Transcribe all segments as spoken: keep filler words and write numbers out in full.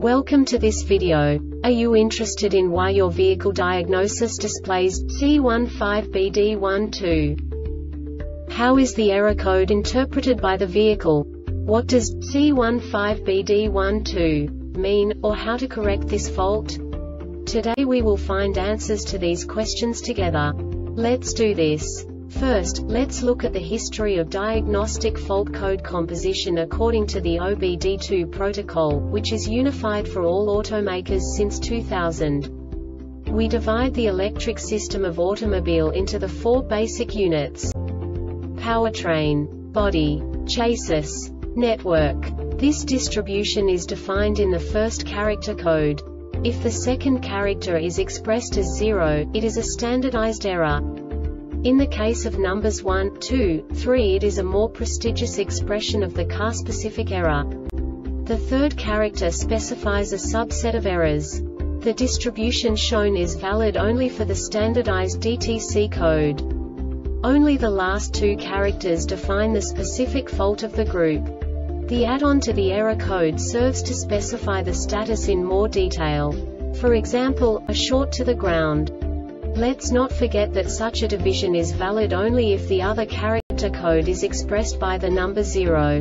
Welcome to this video. Are you interested in why your vehicle diagnosis displays C one five B D one two? How is the error code interpreted by the vehicle? What does C one five B D one two mean, or how to correct this fault? Today we will find answers to these questions together. Let's do this. First, let's look at the history of diagnostic fault code composition according to the O B D two protocol, which is unified for all automakers since two thousand. We divide the electric system of automobile into the four basic units: powertrain, body, chassis, network. This distribution is defined in the first character code. If the second character is expressed as zero, it is a standardized error. In the case of numbers one, two, three, it is a more prestigious expression of the car-specific error. The third character specifies a subset of errors. The distribution shown is valid only for the standardized D T C code. Only the last two characters define the specific fault of the group. The add-on to the error code serves to specify the status in more detail. For example, a short to the ground. Let's not forget that such a division is valid only if the other character code is expressed by the number zero.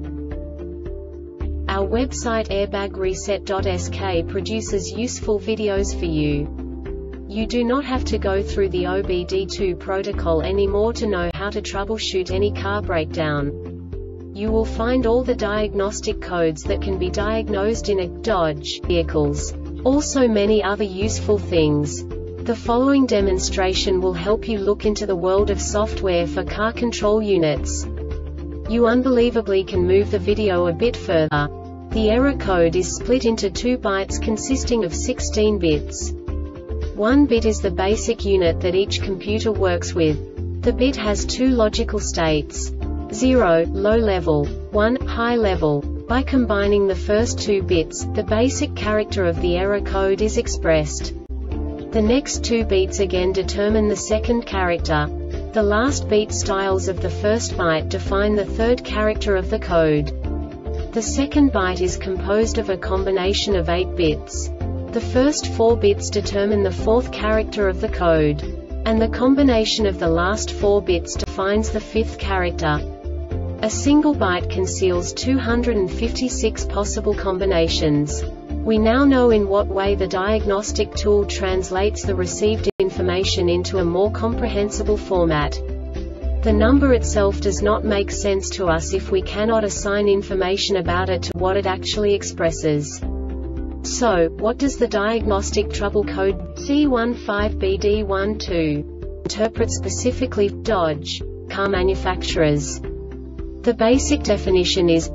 Our website airbag reset dot S K produces useful videos for you. You do not have to go through the O B D two protocol anymore to know how to troubleshoot any car breakdown. You will find all the diagnostic codes that can be diagnosed in a Dodge vehicles. Also many other useful things. The following demonstration will help you look into the world of software for car control units. You unbelievably can move the video a bit further. The error code is split into two bytes consisting of sixteen bits. One bit is the basic unit that each computer works with. The bit has two logical states: zero, low level, one, high level. By combining the first two bits, the basic character of the error code is expressed. The next two beats again determine the second character. The last beat styles of the first byte define the third character of the code. The second byte is composed of a combination of eight bits. The first four bits determine the fourth character of the code. And the combination of the last four bits defines the fifth character. A single byte conceals two hundred fifty-six possible combinations. We now know in what way the diagnostic tool translates the received information into a more comprehensible format. The number itself does not make sense to us if we cannot assign information about it to what it actually expresses. So, what does the diagnostic trouble code C one five B D one two interpret specifically for Dodge car manufacturers? The basic definition is: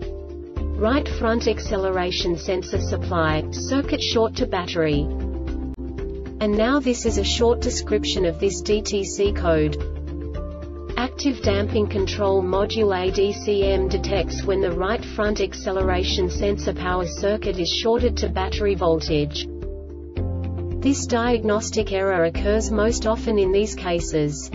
right front acceleration sensor supply, circuit short to battery. And now this is a short description of this D T C code. Active damping control module A D C M detects when the right front acceleration sensor power circuit is shorted to battery voltage. This diagnostic error occurs most often in these cases: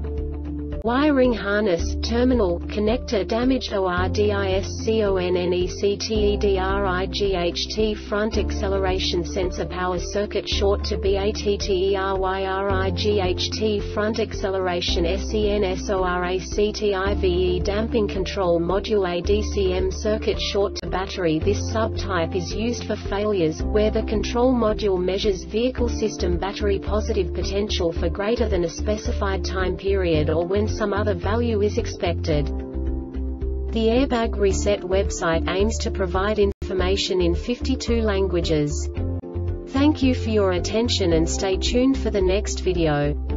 wiring harness, terminal, connector damaged O R D I S C O N N E C T E D R I G H T front acceleration sensor power circuit short to B A T T E R Y R I G H T front acceleration S E N S O R A C T I V E damping control module A D C M circuit short to battery. This subtype is used for failures where the control module measures vehicle system battery positive potential for greater than a specified time period or when some other value is expected. The Airbag Reset website aims to provide information in fifty-two languages. Thank you for your attention and stay tuned for the next video.